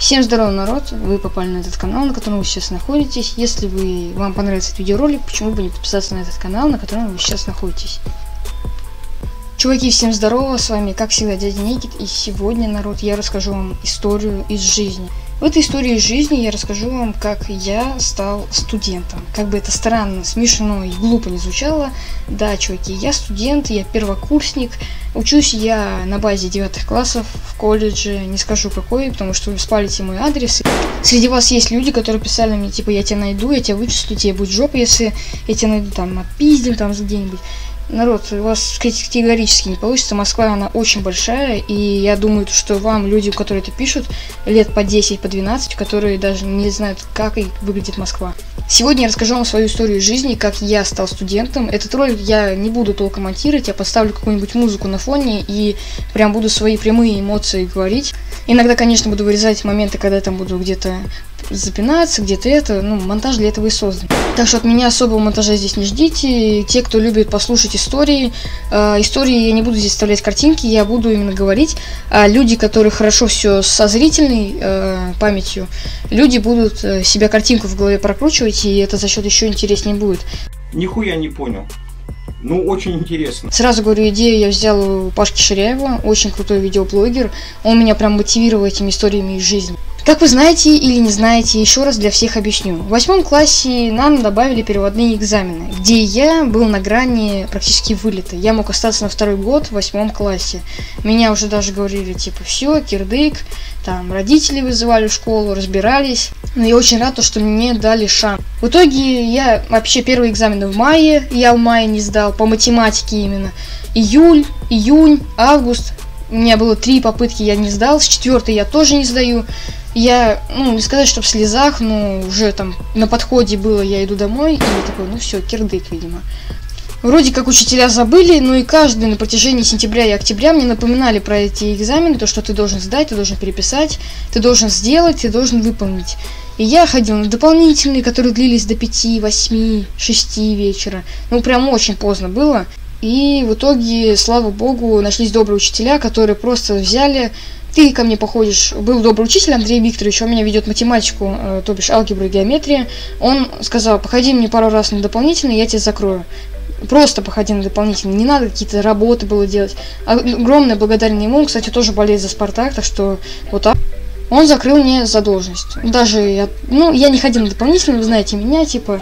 Всем здорово, народ! Вы попали на этот канал, на котором вы сейчас находитесь. Если вам понравится этот видеоролик, почему бы не подписаться на этот канал, на котором вы сейчас находитесь. Чуваки, всем здорово! С вами, как всегда, дядя Никит. И сегодня, народ, я расскажу вам историю из жизни. В этой истории из жизни я расскажу вам, как я стал студентом. Как бы это странно, смешно и глупо не звучало. Да, чуваки, я студент, я первокурсник. Учусь я на базе 9 классов в колледже, не скажу какой, потому что вы спалите мой адрес. Среди вас есть люди, которые писали мне, типа, я тебя найду, я тебя вычислю, тебе будет жопа, если я тебя найду, там, отпиздим, там, где-нибудь. Народ, у вас категорически не получится. Москва, она очень большая, и я думаю, что вам, люди, которые это пишут, лет по 10, по 12, которые даже не знают, как и выглядит Москва. Сегодня я расскажу вам свою историю жизни, как я стал студентом. Этот ролик я не буду толком монтировать, я поставлю какую-нибудь музыку на фоне и прям буду свои прямые эмоции говорить. Иногда, конечно, буду вырезать моменты, когда я там буду где-то запинаться, где-то это, монтаж для этого и создан. Так что от меня особого монтажа здесь не ждите. Те, кто любит послушать истории, я не буду здесь вставлять картинки, я буду именно говорить. А люди, которые хорошо все со зрительной памятью, люди будут себя картинку в голове прокручивать, и это за счет еще интереснее будет. Нихуя не понял. Ну, очень интересно. Сразу говорю, идею я взял у Пашки Ширяева, очень крутой видеоблогер. Он меня прям мотивировал этими историями из жизни. Как вы знаете или не знаете, еще раз для всех объясню. В 8 классе нам добавили переводные экзамены, где я был на грани практически вылета. Я мог остаться на второй год в 8 классе. Меня уже даже говорили, типа, все, кирдык, там родители вызывали в школу, разбирались. Но я очень рад, что мне дали шанс. В итоге я вообще первые экзамены в мае, я в мае не сдал, по математике именно. Июль, июнь, август. У меня было 3 попытки, я не сдал, с 4-й я тоже не сдаю. Я, не сказать, что в слезах, но уже там на подходе было, я иду домой, и такой, все, кирдык, видимо. Вроде как учителя забыли, но и каждый на протяжении сентября и октября мне напоминали про эти экзамены, то, что ты должен сдать, ты должен переписать, ты должен сделать, ты должен выполнить. И я ходил на дополнительные, которые длились до 5, 8, 6 вечера. Прям очень поздно было. И в итоге, слава богу, нашлись добрые учителя, которые просто взяли... Ты ко мне походишь, был добрый учитель Андрей Викторович, он меня ведет математику, то бишь алгебру и геометрия. Он сказал, походи мне пару раз на дополнительный, я тебя закрою. Просто походи на дополнительный, не надо какие-то работы было делать. Огромное благодарение ему, он, кстати, тоже болеет за Спартак, так что вот так. Он закрыл мне задолженность. Даже я не ходил на дополнительный, вы знаете меня, типа,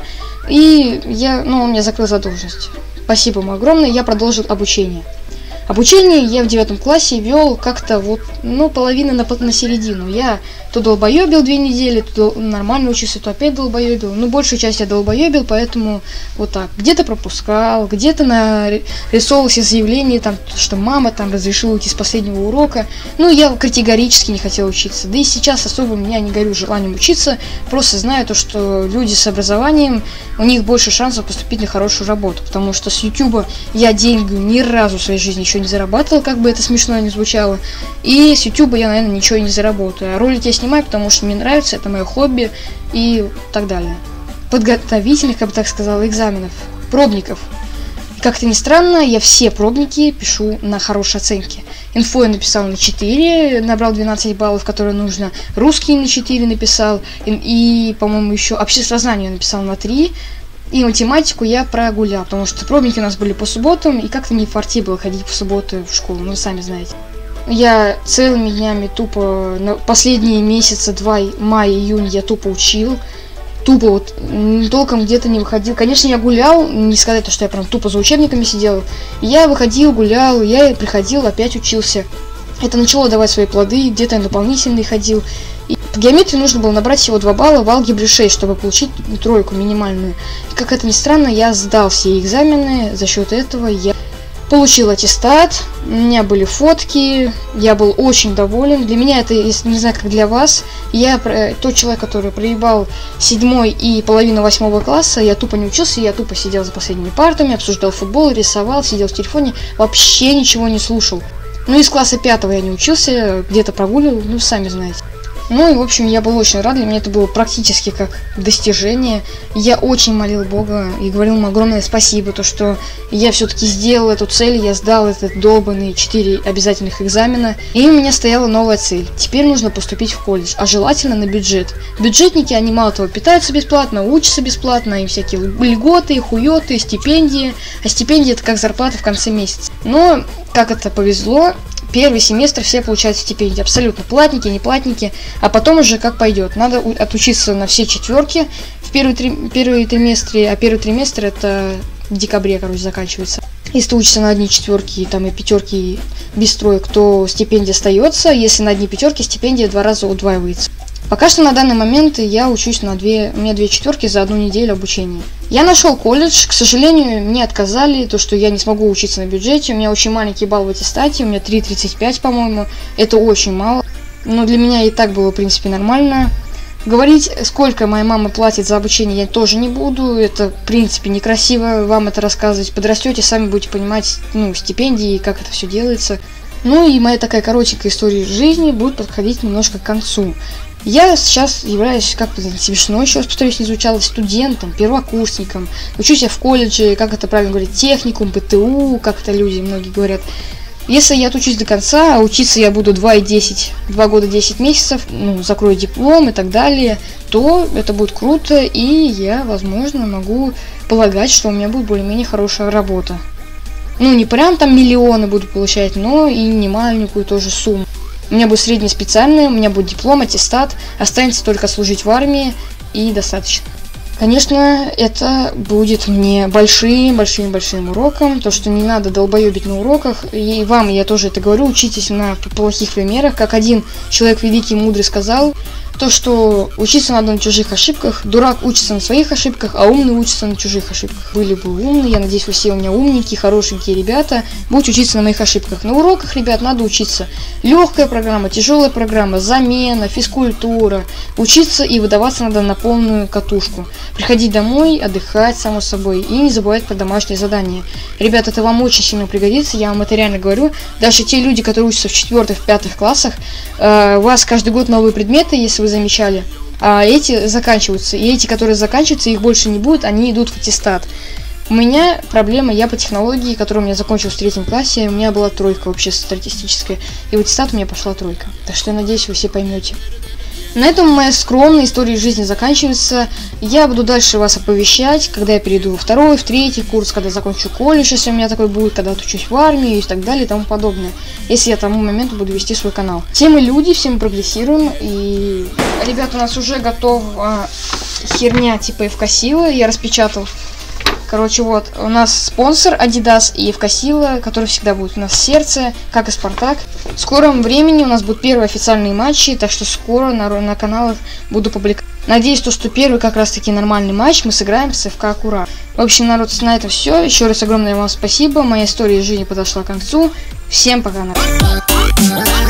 и он мне закрыл задолженность. Спасибо ему огромное, я продолжил обучение. Обучение я в 9 классе вел как-то половина на середину. Я то долбоебил 2 недели, то нормально учился, то опять долбоебил. Большую часть я долбоебил, поэтому вот так. Где-то пропускал, где-то нарисовывался заявление, там, что мама там разрешила уйти с последнего урока. Я категорически не хотел учиться. Да и сейчас особо меня не горю желанием учиться. Просто знаю то, что люди с образованием, у них больше шансов поступить на хорошую работу. Потому что с YouTube я деньги ни разу в своей жизни еще не зарабатывал, как бы это смешно не звучало. И с YouTube я, наверное, ничего не заработаю. А ролики я снимаю, потому что мне нравится, это мое хобби и так далее. Подготовительных, как бы так сказала, экзаменов, пробников. Как-то ни странно, я все пробники пишу на хорошие оценки. Инфо я написал на 4, набрал 12 баллов, которые нужно. Русский на 4 написал. И по-моему, еще обществознание я написал на 3. И математику я прогулял, потому что пробники у нас были по субботам, и как-то не в фарте было ходить в субботу в школу, вы сами знаете. Я целыми днями тупо, последние месяца, 2, мая, июнь, я тупо учил. Тупо толком где-то не выходил. Конечно, я гулял, не сказать, что я прям тупо за учебниками сидел. Я выходил, гулял, я приходил, опять учился. Это начало давать свои плоды, где-то я дополнительный ходил. И по геометрии нужно было набрать всего 2 балла, в алгебре 6, чтобы получить 3 минимальную. И как это ни странно, я сдал все экзамены, за счет этого я получил аттестат, у меня были фотки, я был очень доволен. Для меня это, не знаю, как для вас, я тот человек, который проебал 7 и половину 8 класса, я тупо не учился, я тупо сидел за последними партами, обсуждал футбол, рисовал, сидел в телефоне, вообще ничего не слушал. Из класса 5 я не учился, где-то прогуливал, сами знаете. Ну и, в общем, я был очень рад, для меня это было практически как достижение. Я очень молил Бога и говорил ему огромное спасибо, то, что я все-таки сделал эту цель, я сдал этот долбанные 4 обязательных экзамена. И у меня стояла новая цель. Теперь нужно поступить в колледж, а желательно на бюджет. Бюджетники, они мало того питаются бесплатно, учатся бесплатно, им всякие льготы, хуёты, стипендии. А стипендия это как зарплата в конце месяца. Но, как это повезло, первый семестр все получают стипендии, абсолютно, платники, не платники, а потом уже как пойдет. Надо отучиться на все 4 в первые триместре, а первый триместр это в декабре, заканчивается. Если ты учишься на одни 4 там, и 5 без троек, то стипендия остается, если на одни 5 стипендия 2 раза удваивается. Пока что на данный момент я учусь на у меня 2 4 за 1 неделю обучения. Я нашел колледж, к сожалению, мне отказали, то что я не смогу учиться на бюджете, у меня очень маленький балл в аттестате, у меня 3,35, по-моему, это очень мало, но для меня и так было, в принципе, нормально. Говорить, сколько моя мама платит за обучение, я тоже не буду, это, в принципе, некрасиво вам это рассказывать, подрастете, сами будете понимать, стипендии, как это все делается. Ну и моя такая коротенькая история жизни будет подходить немножко к концу. Я сейчас являюсь, как бы смешно, еще раз повторюсь, не звучало, студентом, первокурсником. Учусь я в колледже, как это правильно говорить, техникум, ПТУ, как это люди многие говорят. Если я отучусь до конца, а учиться я буду 2 года 10 месяцев, закрою диплом и так далее, то это будет круто, и я, возможно, могу полагать, что у меня будет более-менее хорошая работа. Не прям там миллионы буду получать, но и не маленькую тоже сумму. У меня будет среднее специальное, у меня будет диплом, аттестат, останется только служить в армии, и достаточно. Конечно, это будет мне большим уроком, то, что не надо долбоебить на уроках, и вам я тоже это говорю, учитесь на плохих примерах, как один человек великий и мудрый сказал, то, что учиться надо на чужих ошибках, дурак учится на своих ошибках, а умный учится на чужих ошибках. Были бы умные, я надеюсь, вы все у меня умненькие, хорошенькие ребята, будете учиться на моих ошибках. На уроках, ребят, надо учиться. Легкая программа, тяжелая программа, замена, физкультура. Учиться и выдаваться надо на полную катушку. Приходить домой, отдыхать, само собой, и не забывать про домашние задания. Ребят, это вам очень сильно пригодится, я вам это реально говорю. Даже те люди, которые учатся в 4-5 классах, у вас каждый год новые предметы, если вы замечали, а эти заканчиваются. И эти, которые заканчиваются, их больше не будет, они идут в аттестат. У меня проблема, я по технологии, которую у меня закончилась в 3 классе, у меня была 3 вообще статистическая, и в аттестат у меня пошла 3. Так что я надеюсь, вы все поймете. На этом моя скромная история жизни заканчивается. Я буду дальше вас оповещать, когда я перейду во 2-й, в 3-й курс, когда закончу колледж, если у меня такой будет, когда отучусь в армию и так далее и тому подобное. Если я к тому моменту буду вести свой канал. Все мы люди, все мы прогрессируем. И, ребята, у нас уже готов херня типа Евкосила, я распечатал. Короче, вот, у нас спонсор Adidas и Евкосила, который всегда будет у нас в сердце, как и Спартак. В скором времени у нас будут первые официальные матчи, так что скоро на каналах буду публиковать. Надеюсь, что первый как раз таки нормальный матч мы сыграем с ФК Акура. В общем, народ, на этом все. Еще раз огромное вам спасибо. Моя история жизни подошла к концу. Всем пока, народ.